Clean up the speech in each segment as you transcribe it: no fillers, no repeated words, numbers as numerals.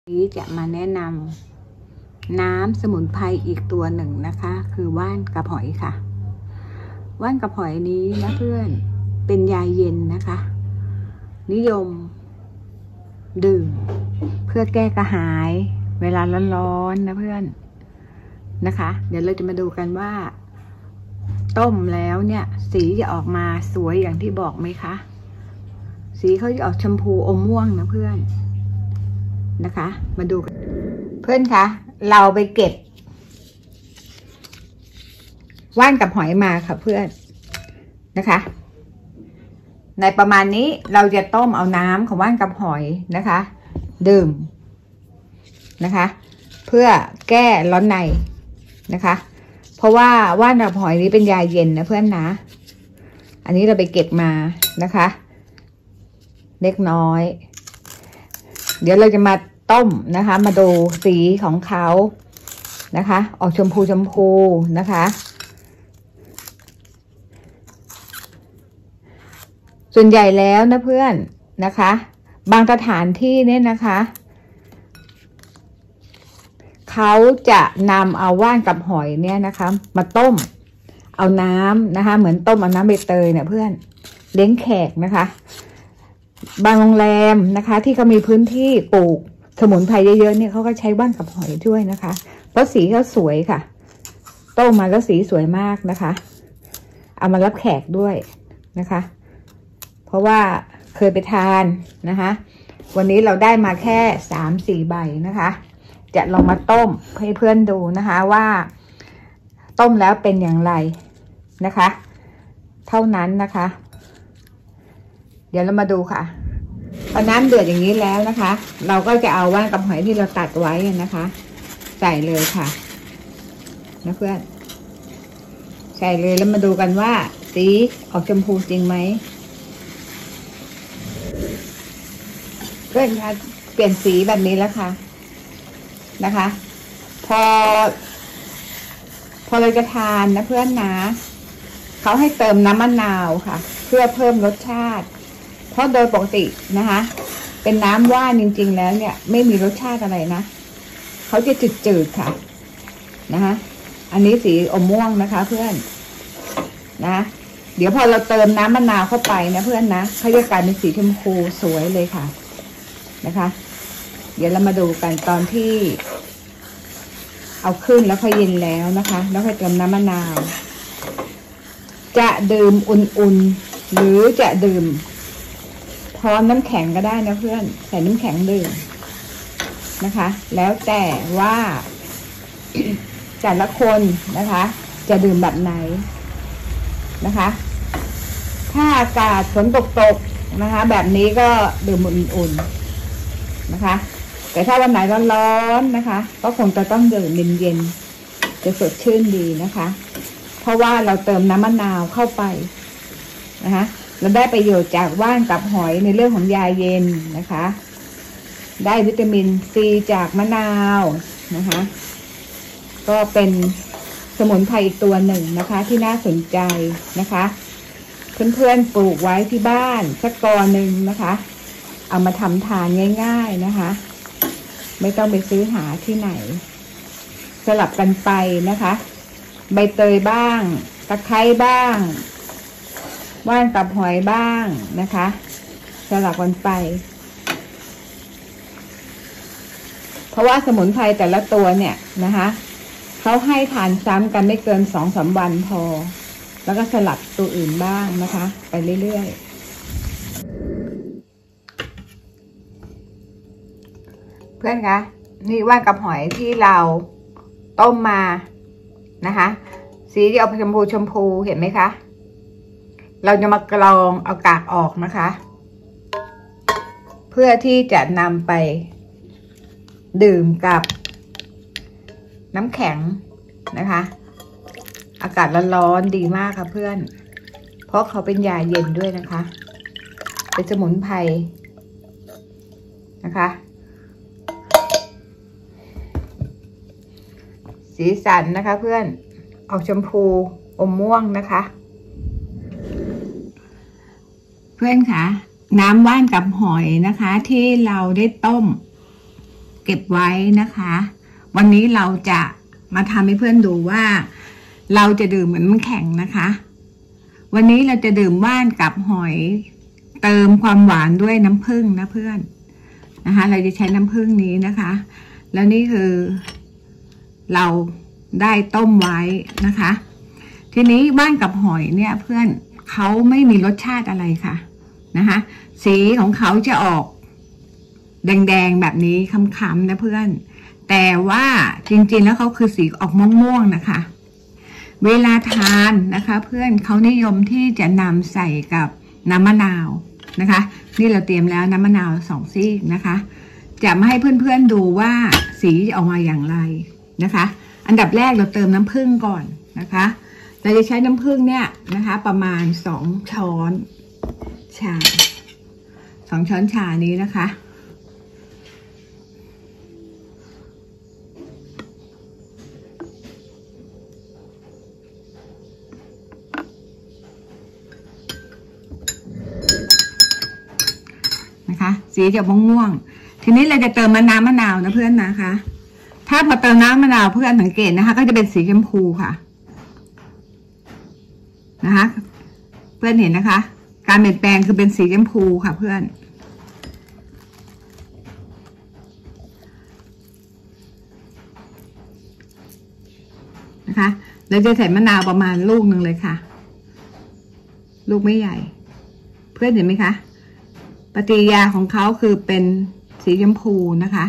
นี้จะมาแนะนำน้ำสมุนไพรอีกตัวหนึ่งนะคะ คือว่านกระหอยค่ะว่านกระหอยนี้นะเพื่อนเป็นยาเย็นนะคะ นิยมดื่มเพื่อแก้กระหายเวลาร้อนๆนะเพื่อนนะคะเดี๋ยวเราจะมาดูกันว่าต้มแล้วเนี่ยสีจะออกมาสวยอย่างที่บอกไหมคะสีเขาจะออกชมพูอมม่วงนะเพื่อนนะคะมาดูกันเพื่อนคะเราไปเก็บว่านกับหอยมาค่ะเพื่อนนะคะในประมาณนี้เราจะต้มเอาน้ำของว่านกับหอยนะคะดื่มนะคะเพื่อแก้ร้อนในนะคะเพราะว่าว่านกับหอยนี้เป็นยาเย็นนะเพื่อนนะอันนี้เราไปเก็บมานะคะเล็กน้อยเดี๋ยวเราจะมาต้มนะคะมาดูสีของเขานะคะออกชมพูนะคะส่วนใหญ่แล้วนะเพื่อนนะคะบางสถานที่เนี่ยนะคะเขาจะนำเอาว่านกับหอยเนี่ยนะคะมาต้มเอาน้ำนะคะเหมือนต้มเอาน้ำใบเตยเนี่ยเพื่อนเลี้ยงแขกนะคะบางโรงแรมนะคะที่เขามีพื้นที่ปลูกสมุนไพรเยอะๆเนี่ยเขาก็ใช้ว่านกับหอยด้วยนะคะเพราะสีเขาสวยค่ะต้มมาแล้วสีสวยมากนะคะเอามารับแขกด้วยนะคะเพราะว่าเคยไปทานนะคะวันนี้เราได้มาแค่3-4 ใบนะคะจะลองมาต้มให้เพื่อนดูนะคะว่าต้มแล้วเป็นอย่างไรนะคะเท่านั้นนะคะเดี๋ยวเรามาดูค่ะพอน้ำเดือดอย่างนี้แล้วนะคะเราก็จะเอาว่านกับหอยที่เราตัดไว้นะคะใส่เลยค่ะนะเพื่อนใส่เลยแล้วมาดูกันว่าสีออกชมพูจริงไหมเพื่อนคะเปลี่ยนสีแบบนี้แล้วค่ะนะคะพอเราจะทานนะเพื่อนนะเขาให้เติมน้ำมะนาวค่ะเพื่อเพิ่มรสชาติเพราะโดยปกตินะคะเป็นน้ำว่านจริงๆแล้วเนี่ยไม่มีรสชาติอะไรนะเขาจะจืดๆค่ะนะคะอันนี้สีอมม่วงนะคะเพื่อนนะเดี๋ยวพอเราเติมน้ำมะนาวเข้าไปนะเพื่อนนะเขาจะกลายเป็นสีชมพูสวยเลยค่ะนะคะเดี๋ยวเรามาดูกันตอนที่เอาขึ้นแล้วพอเย็นแล้วนะคะแล้วค่อยเติมน้ำมะนาวจะดื่มอุ่นๆหรือจะดื่มพร้อมน้ำแข็งก็ได้นะเพื่อนใส่น้ำแข็งดื่มนะคะแล้วแต่ว่า แต่ละคนนะคะจะดื่มแบบไหนนะคะถ้าอากาศฝนตกนะคะแบบนี้ก็ดื่มอุ่นๆนะคะแต่ถ้าวันไหนร้อนๆนะคะก็คงจะต้องดื่มเย็นๆจะสดชื่นดีนะคะเพราะว่าเราเติมน้ำมะนาวเข้าไปนะคะเราได้ประโยชน์จากว่านกับหอยในเรื่องของยาเย็นนะคะได้วิตามินซีจากมะนาวนะคะก็เป็นสมุนไพรอีกตัวหนึ่งนะคะที่น่าสนใจนะคะเพื่อนๆปลูกไว้ที่บ้านสักกอหนึ่งนะคะเอามาทำทานง่ายๆนะคะไม่ต้องไปซื้อหาที่ไหนสลับกันไปนะคะใบเตยบ้างตะไคร้บ้างว่านกับหอยบ้างนะคะสลับกันไปเพราะว่าสมุนไพรแต่ละตัวเนี่ยนะคะเขาให้ทานซ้ำกันไม่เกิน2-3 วันพอแล้วก็สลับตัวอื่นบ้างนะคะไปเรื่อยๆเพื่อนคะนี่ว่านกับหอยที่เราต้มมานะคะสีจะออกชมพูเห็นไหมคะเราจะมากรองเอากากออกนะคะเพื่อที่จะนำไปดื่มกับน้ำแข็งนะคะอากาศร้อนๆดีมากค่ะเพื่อนเพราะเขาเป็นยาเย็นด้วยนะคะเป็นสมุนไพรนะคะสีสันนะคะเพื่อนออกชมพูอมม่วงนะคะเพื่อนคะน้ำว่านกับหอยนะคะที่เราได้ต้มเก็บไว้นะคะ วันนี้เราจะมาทำให้เพื่อนดูว่าเราจะดื่มเหมือนน้ำแข็งนะคะ วันนี้เราจะดื่มว่านกับหอยเติมความหวานด้วยน้ำผึ้งนะเพื่อนนะคะเราจะใช้น้ำผึ้งนี้นะคะ แล้วนี่คือเราได้ต้มไว้นะคะ ทีนี้ว่านกับหอยเนี่ยเพื่อนเขาไม่มีรสชาติอะไรค่ะนะคะสีของเขาจะออกแดงๆแบบนี้ค้ำๆนะเพื่อนแต่ว่าจริงๆแล้วเขาคือสีออกม่วงๆนะคะเวลาทานนะคะเพื่อนเขานิยมที่จะนำใส่กับน้ำมะนาวนะคะนี่เราเตรียมแล้วน้ำมะนาว2 ซีกนะคะจะมาให้เพื่อนๆดูว่าสีจะออกมาอย่างไรนะคะอันดับแรกเราเติมน้ำผึ้งก่อนนะคะเราจะใช้น้ำผึ้งเนี่ยนะคะประมาณ2 ช้อนชา2 ช้อนชานี้นะคะสีจะม่วงๆทีนี้เราจะเติมน้ำมะนาวนะเพื่อนนะคะถ้าพอเติมน้ำมะนาวเพื่อนสังเกตนะคะก็จะเป็นสีชมพูค่ะนะคะเพื่อนเห็นนะคะการเปลี่ยนแปลงคือเป็นสีชมพูค่ะเพื่อนนะคะเราจะใส่มะนาวประมาณลูกหนึ่งเลยค่ะลูกไม่ใหญ่เพื่อนเห็นไหมคะปฏิกิริยาของเขาคือเป็นสีชมพูนะคะ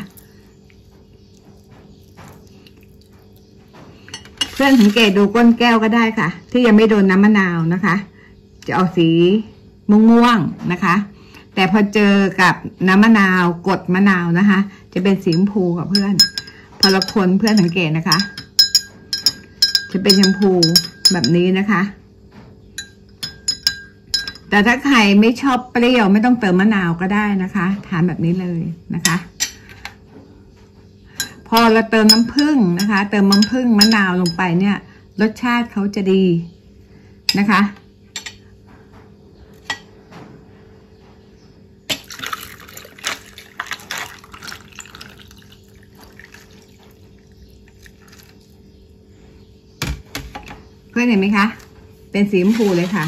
เพื่อนสังเกตดูก้นแก้วก็ได้ค่ะที่ยังไม่โดนน้ำมะนาวนะคะจะออกสีม่วงๆนะคะแต่พอเจอกับน้ำมะนาวกดมะนาวนะคะจะเป็นสีชมพูค่ะเพื่อนพอเราคนเพื่อนสังเกตนะคะจะเป็นชมพูแบบนี้นะคะแต่ถ้าใครไม่ชอบเปรี้ยวไม่ต้องเติมมะนาวก็ได้นะคะทานแบบนี้เลยนะคะพอเราเติมน้ำผึ้งนะคะเติมน้ำผึ้งมะนาวลงไปเนี่ยรสชาติเขาจะดีนะคะเพื่อนเห็นไหมคะเป็นสีชมพูเลยค่ะ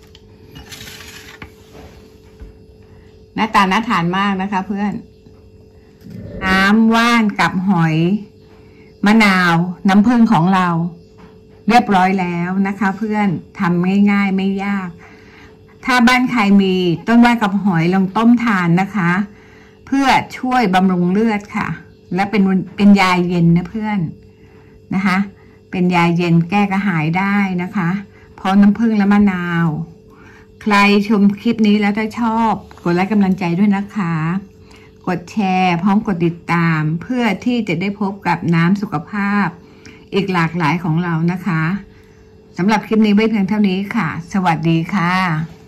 หน้าตาน่าทานมากนะคะเพื่อนน้ำว่านกับหอยมะนาวน้ำผึ้งของเราเรียบร้อยแล้วนะคะเพื่อนทำง่ายๆไม่ยากถ้าบ้านใครมีต้นว่านกับหอยลองต้มทานนะคะเพื่อช่วยบำรุงเลือดค่ะและเป็นยาเย็นนะเพื่อนนะคะเป็นยาเย็นแก้กระหายได้นะคะเพราะน้ำผึ้งและมะนาวใครชมคลิปนี้แล้วถ้าชอบกดไลค์กำลังใจด้วยนะคะกดแชร์พร้อมกดติดตามเพื่อที่จะได้พบกับน้ำสุขภาพอีกหลากหลายของเรานะคะสำหรับคลิปนี้ไว้เพียงเท่านี้ค่ะสวัสดีค่ะ